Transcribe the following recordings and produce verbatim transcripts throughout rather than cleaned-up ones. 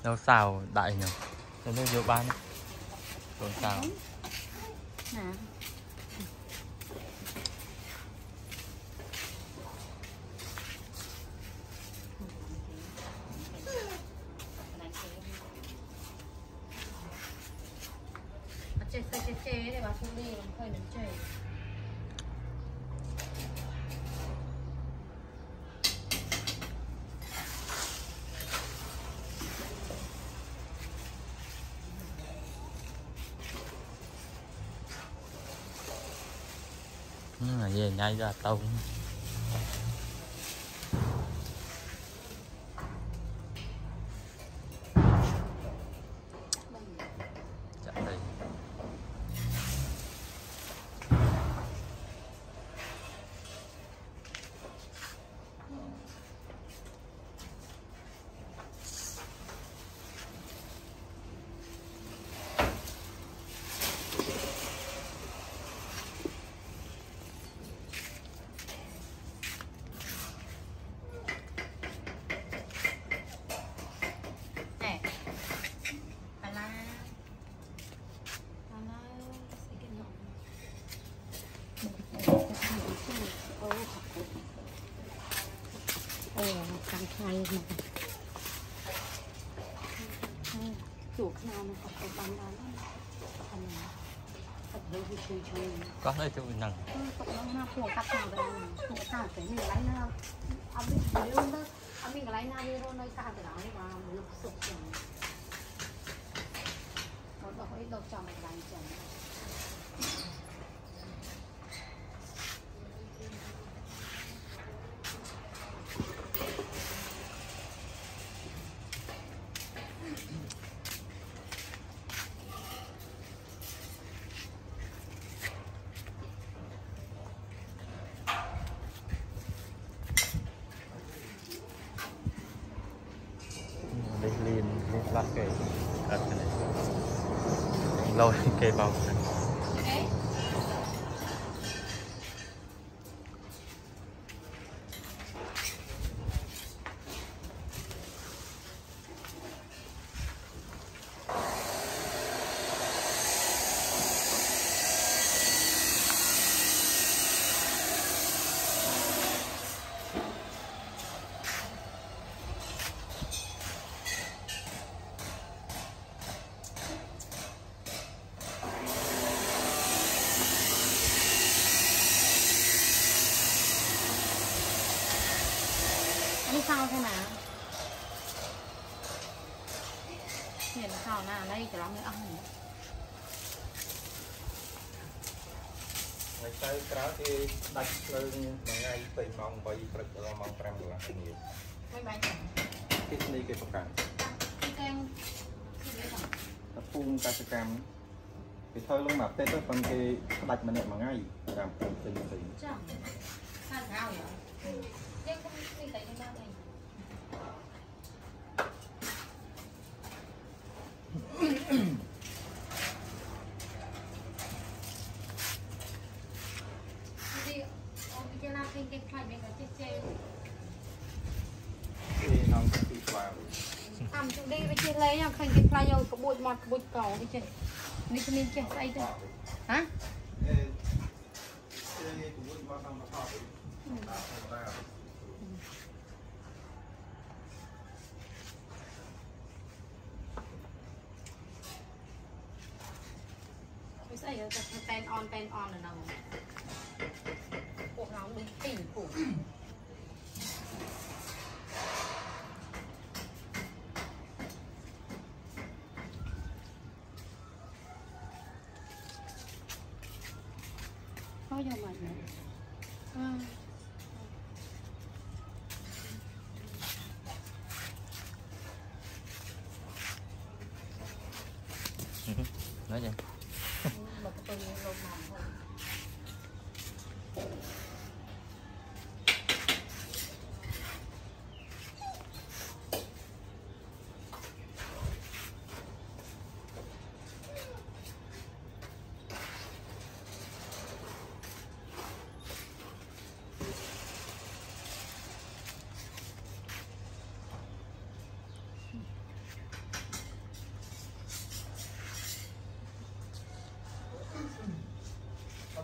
Đâu xào đại nhỉ? Cho nên nhiều ban rồi xào. Nè. Chế chế chế chế để bà xuống đi làm khơi đến chế. Ừ, là về nhai ra tông. Căng khai mà chủ nào mà học ở bán bán có nơi tôi nặng cộng nó của cắt nào về của cả cái mình lấy nó ông bị luôn đó ông mình lấy nào đi luôn nơi xa từ đó mà lục sụp rồi nó đọc ấy đọc chồng lại chồng bắt cái cái này lâu cây bao đi sau thế nào hiện sau nào đây cho nó mới ăn ngày tới cái thì đặt lên ngày tới mong bay phải là mong trăm đô la nhiều mấy bài cái này cáiประกัน cái kem tập phun ta sẽ cam thì thôi luôn mà tết tới phần cái đặt mà nè mà ngay làm phần tình tình chẳng sao nào vậy nhưng không đi tại trong này đi ông đi làm cái cái khai bên cái chơi thì nó cũng bị vào làm chỗ đi với chơi lấy nhau khai cái khai nhau có bụi mọt bụi cầu đi chơi đi cho nên chơi say thôi hả bây giờจะเป็น on เป็น on นะน้องพวกน้องมีติ่งผูกเขาจะมาไหนอ่า nói gì một cái lông mỏng thôi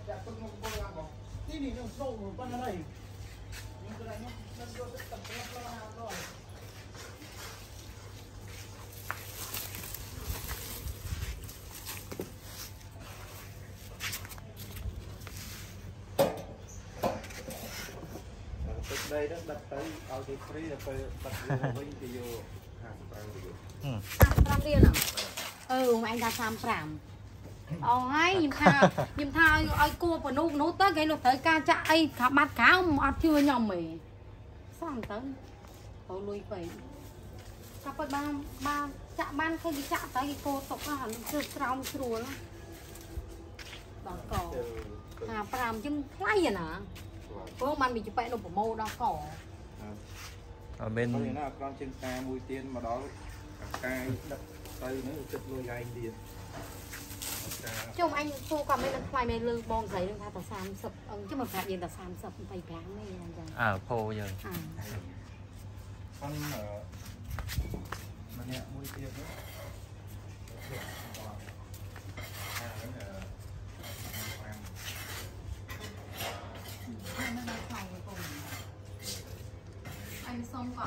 đây đó đặt tới ao thì free là phải đặt vô thì vô hàng trang rồi. Ừ. Trang riêng à? Ừ, mà anh ta xăm phẳng. Ồ hay, nhưng thà nhưng thà ai cua và nụ nụ tới cái lúc tới ca chạy ai khắp mặt cá không ăn chưa nhầm mày. Sao ăn tới? Tôi lui về. Các bạn ba ba chạ ban không đi chạ tới cái cô tộc nó hẳn chưa trong chùa lắm. Đó cỏ. Hà phàm chứ lay vậy nè. Có man bị chụp bẹ nó của mô đó cỏ. Ở bên có thể là con trên ta mùi tiên mà đó cay đất tây nữa chụp lôi gai đi. Chồng anh cô còn mấy lần khoai mấy lư bong giấy nó ta xàm sập ông chứ mà phải gì là xàm sập tay cáng này anh à phô giờ à con ở mà nhẹ mùi tiên nữa. anh xong còn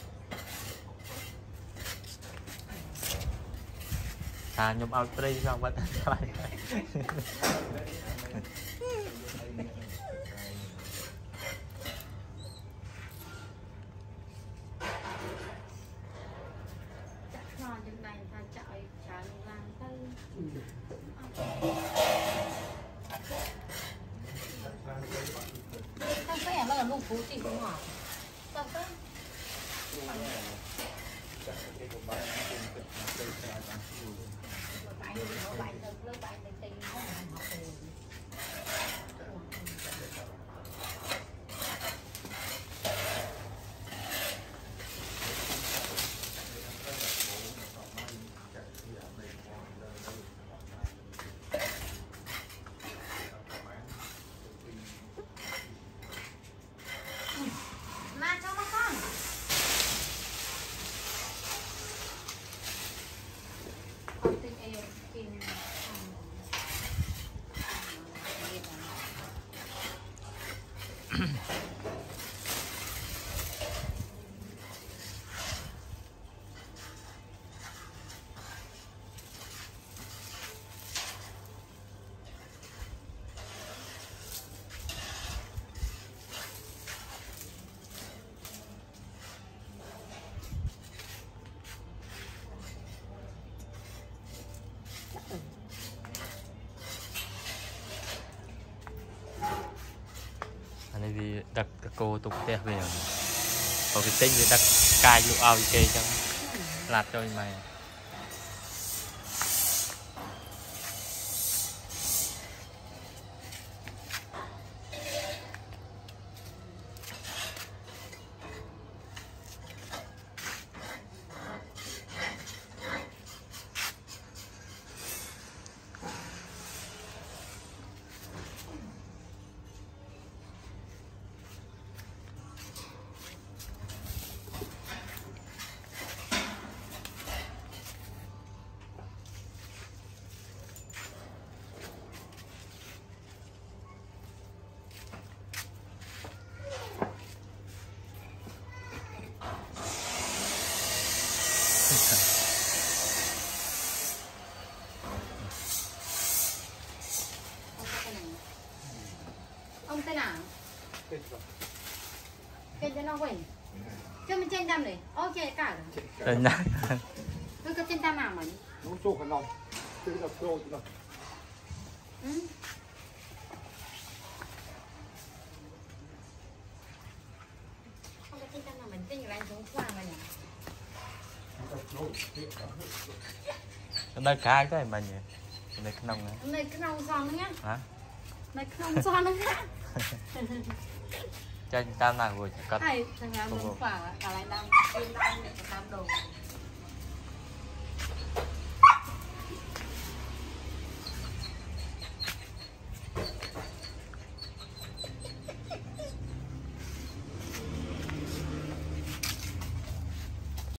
à nhôm ao tây xong vẫn lại Sao cái em là lúc phú chị cũng hỏi. Sao cái? này vì đặt cái cô tục tè về có cái tinh thì đặt cài lụ ao kê cho lạt cho mày ông tên nào? Tên tên nào vậy? Cho mình trên đam này, ô chơi cả rồi. tên nào? Tôi có trên đam nào mà? Nó chụp cái lòng, tự là pro tự là. Ừ. Không có trên đam nào mình trên cái xuống qua mà nhỉ? Nó cá cái mà nhỉ? Này cái nông này. Này cái nông giòn nữa nhá. Hả? Này cái nông giòn nữa nhá. Cho tam nào rồi cất. Ai, thằng nào muốn phở, cả lại đang, đang, đang đồ.